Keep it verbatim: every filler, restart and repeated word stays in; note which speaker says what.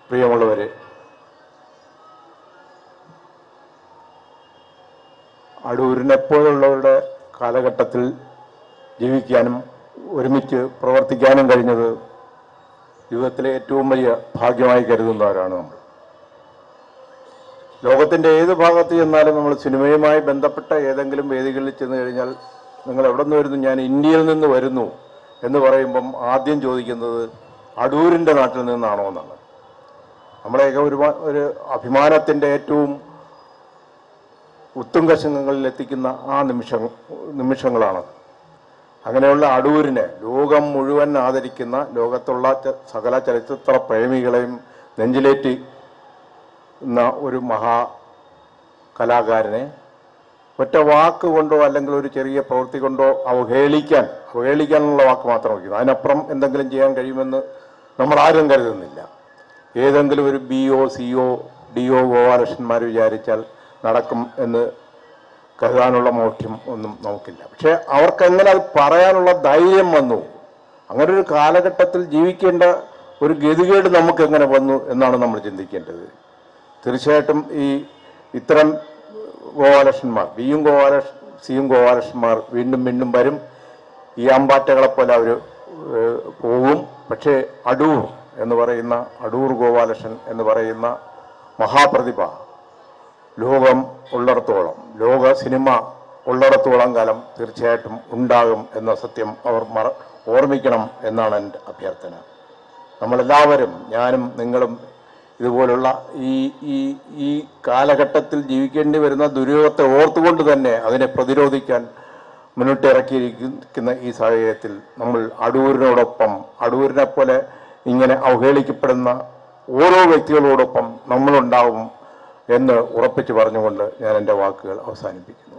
Speaker 1: പ്രിയമുള്ളവരെ, അടൂരിനെപ്പോലുള്ളവരുടെ കാലഘട്ടത്തിൽ ജീവിക്കാനും ഒരുമിച്ച് പ്രവർത്തിക്കാനും കഴിഞ്ഞത് ജീവിതത്തിലെ ഏറ്റവും വലിയ ഭാഗ്യമായി കരുതുന്നവരാണ് നമ്മൾ. ലോകത്തിൻ്റെ ഏത് ഭാഗത്ത് ചെന്നാലും നമ്മൾ സിനിമയുമായി ബന്ധപ്പെട്ട ഏതെങ്കിലും വേദികളിൽ ചെന്ന് കഴിഞ്ഞാൽ നിങ്ങൾ എവിടെ നിന്ന് വരുന്നു? ഞാൻ ഇന്ത്യയിൽ നിന്ന് വരുന്നു എന്ന് പറയുമ്പം ആദ്യം ചോദിക്കുന്നത് അടൂരിൻ്റെ നാട്ടിൽ നിന്നാണോ എന്നാണ്. നമ്മളെയൊക്കെ ഒരു ഒരു അഭിമാനത്തിൻ്റെ ഏറ്റവും ഉത്തുംഗശങ്ങളിൽ എത്തിക്കുന്ന ആ നിമിഷം നിമിഷങ്ങളാണ്. അങ്ങനെയുള്ള അടൂരിനെ ലോകം മുഴുവൻ ആദരിക്കുന്ന, ലോകത്തുള്ള സകല ചലച്ചിത്ര പ്രേമികളെയും നെഞ്ചിലേറ്റി ഒരു മഹാ കലാകാരനെ ഒറ്റ വാക്ക് കൊണ്ടോ അല്ലെങ്കിൽ ഒരു ചെറിയ പ്രവൃത്തി കൊണ്ടോ അവഹേളിക്കാൻ അവഹേളിക്കാനുള്ള വാക്ക് മാത്രം വയ്ക്കുന്നു. അതിനപ്പുറം എന്തെങ്കിലും ചെയ്യാൻ കഴിയുമെന്ന് നമ്മൾ ആരും കരുതുന്നില്ല. ഏതെങ്കിലും ഒരു B O C O D O ഗോപാലകൃഷ്ണന്മാർ വിചാരിച്ചാൽ നടക്കും എന്ന് കരുതാനുള്ള മോഹ്യം ഒന്നും നമുക്കില്ല. പക്ഷെ അവർക്കെങ്ങനെ അത് പറയാനുള്ള ധൈര്യം വന്നു? അങ്ങനെ ഒരു കാലഘട്ടത്തിൽ ജീവിക്കേണ്ട ഒരു ഗതികേട് നമുക്ക് എങ്ങനെ വന്നു എന്നാണ് നമ്മൾ ചിന്തിക്കേണ്ടത്. തീർച്ചയായിട്ടും ഈ ഇത്തരം ഗോപാലകൃഷ്ണന്മാർ, ബിയും ഗോപാലകൃഷ്ണ സിയും ഗോപാലകൃഷ്ണന്മാർ വീണ്ടും വീണ്ടും വരും. ഈ അമ്പാറ്റകളെപ്പോലെ അവർ പോകും. പക്ഷേ അടൂർ എന്ന് പറയുന്ന അടൂർ ഗോപാലകൃഷ്ണൻ എന്ന് പറയുന്ന മഹാപ്രതിഭ ലോകം ഉള്ളിടത്തോളം, ലോക സിനിമ ഉള്ളിടത്തോളം കാലം തീർച്ചയായിട്ടും ഉണ്ടാകും എന്ന സത്യം അവർ മറ ഓർമ്മിക്കണം എന്നാണ് എൻ്റെ അഭ്യർത്ഥന. നമ്മളെല്ലാവരും, ഞാനും നിങ്ങളും, ഇതുപോലുള്ള ഈ ഈ ഈ കാലഘട്ടത്തിൽ ജീവിക്കേണ്ടി വരുന്ന ദുര്യോഗത്തെ ഓർത്തുകൊണ്ട് തന്നെ അതിനെ പ്രതിരോധിക്കാൻ മുന്നിട്ടിറക്കിയിരിക്കുന്ന ഈ സാഹചര്യത്തിൽ നമ്മൾ അടൂരിനോടൊപ്പം, അടൂരിനെ പോലെ ഇങ്ങനെ അവഹേളിക്കപ്പെടുന്ന ഓരോ വ്യക്തികളോടൊപ്പം നമ്മളുണ്ടാവും എന്ന് ഉറപ്പിച്ച് പറഞ്ഞുകൊണ്ട് ഞാൻ എൻ്റെ വാക്കുകൾ അവസാനിപ്പിക്കുന്നു.